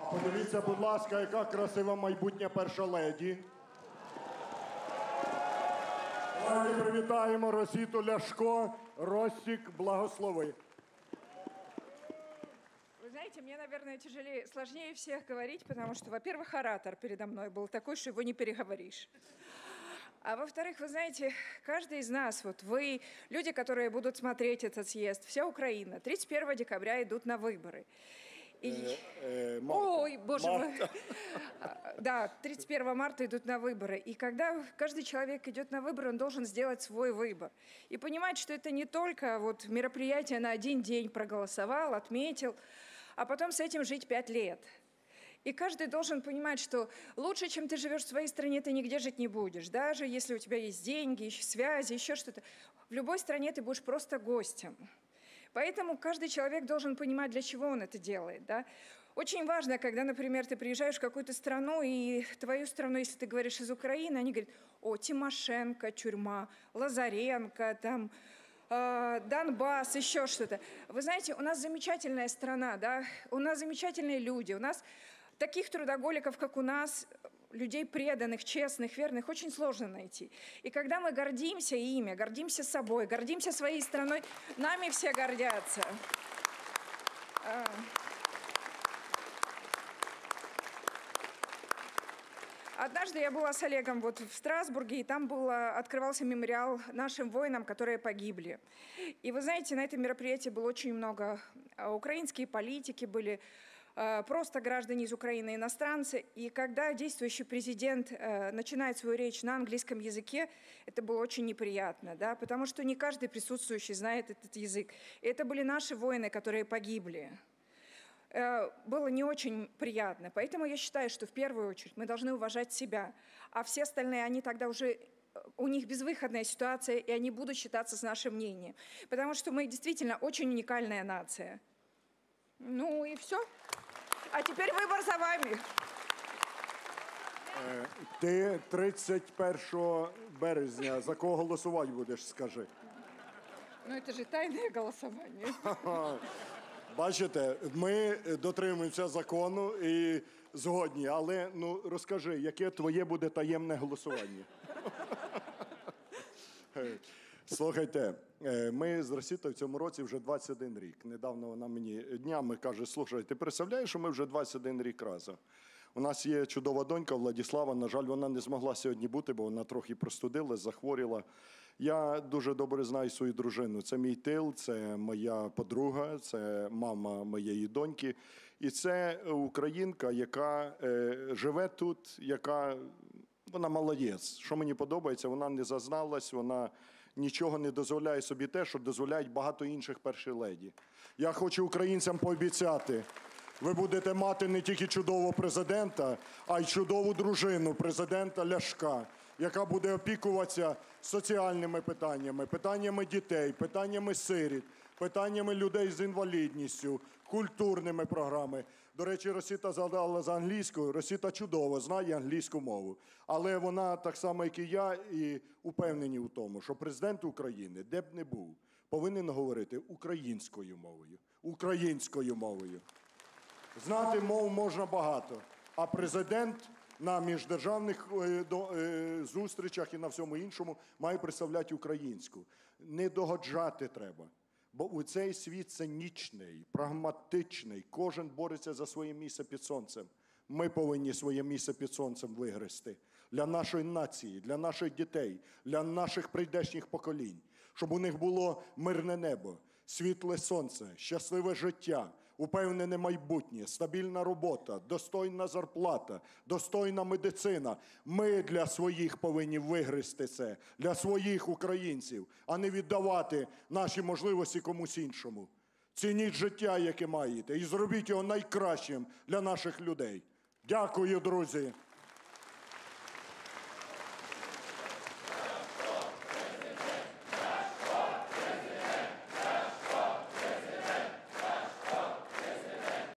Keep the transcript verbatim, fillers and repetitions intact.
Подивіться, будь ласка, яка красива майбутня перша леді. Давайте привітаємо Росіту Ляшко. Ростік, благослови. Вы знаете, мне, наверное, тяжелее, сложнее всех говорить, потому что, во-первых, оратор передо мной был такой, что его не переговоришь. А во-вторых, вы знаете, каждый из нас, вот вы, люди, которые будут смотреть этот съезд, вся Украина, тридцать первого декабря идут на выборы. И... Э, э, Марта. Ой, боже Марта. мой. Да, тридцать первого марта идут на выборы. И когда каждый человек идет на выборы, он должен сделать свой выбор. И понимать, что это не только вот мероприятие на один день проголосовал, отметил, а потом с этим жить пять лет. И каждый должен понимать, что лучше, чем ты живешь в своей стране, ты нигде жить не будешь. Даже если у тебя есть деньги, связи, еще что-то. В любой стране ты будешь просто гостем. Поэтому каждый человек должен понимать, для чего он это делает. Да? Очень важно, когда, например, ты приезжаешь в какую-то страну, и твою страну, если ты говоришь из Украины, они говорят: о, Тимошенко, тюрьма, Лазаренко, там, э, Донбасс, еще что-то. Вы знаете, у нас замечательная страна, да? У нас замечательные люди, у нас таких трудоголиков, как у нас, людей преданных, честных, верных, очень сложно найти. И когда мы гордимся ими, гордимся собой, гордимся своей страной, нами все гордятся. Однажды я была с Олегом вот в Страсбурге, и там было, открывался мемориал нашим воинам, которые погибли. И вы знаете, на этом мероприятии было очень много, украинские политики были, просто граждане из Украины, иностранцы. И когда действующий президент э, начинает свою речь на английском языке, это было очень неприятно, да, потому что не каждый присутствующий знает этот язык. И это были наши воины, которые погибли. Э, было не очень приятно. Поэтому я считаю, что в первую очередь мы должны уважать себя, а все остальные, они тогда уже... у них безвыходная ситуация, и они будут считаться с нашим мнением. Потому что мы действительно очень уникальная нация. Ну и все. А теперь вибор за вами. Ти тридцять першого березня за кого голосувати будеш, скажи? Ну, это же тайное голосование. Бачите, ми дотримуємося закону і згодні, але ну розкажи, яке твоє буде таємне голосування? Слухайте, ми з Росітою в цьому році вже двадцять один рік. Недавно вона мені днями каже: слухай, ти представляєш, що ми вже двадцять один рік разом? У нас є чудова донька Владислава, на жаль, вона не змогла сьогодні бути, бо вона трохи простудилась, захворіла. Я дуже добре знаю свою дружину. Це мій тил, це моя подруга, це мама моєї доньки. І це українка, яка е, живе тут, яка... Вона молодець. Що мені подобається, вона не зазналась, вона нічого не дозволяє собі те, що дозволяють багато інших перших леді. Я хочу українцям пообіцяти, ви будете мати не тільки чудового президента, а й чудову дружину президента Ляшка, яка буде опікуватися соціальними питаннями, питаннями дітей, питаннями сиріт, питаннями людей з інвалідністю, культурними програмами. До речі, Росіта згадала за англійську. Росіта чудово знає англійську мову. Але вона, так само, як і я, і упевнені у тому, що президент України, де б не був, повинен говорити українською мовою. Українською мовою. Знати мов можна багато, а президент на міждержавних зустрічах і на всьому іншому має представляти українську. Не догоджати треба. Бо у цей світ цинічний, прагматичний, кожен бореться за своє місце під сонцем. Ми повинні своє місце під сонцем вигризти для нашої нації, для наших дітей, для наших прийдешніх поколінь, щоб у них було мирне небо, світле сонце, щасливе життя, упевнене майбутнє, стабільна робота, достойна зарплата, достойна медицина. Ми для своїх повинні вигризти це, для своїх українців, а не віддавати наші можливості комусь іншому. Цініть життя, яке маєте, і зробіть його найкращим для наших людей. Дякую, друзі!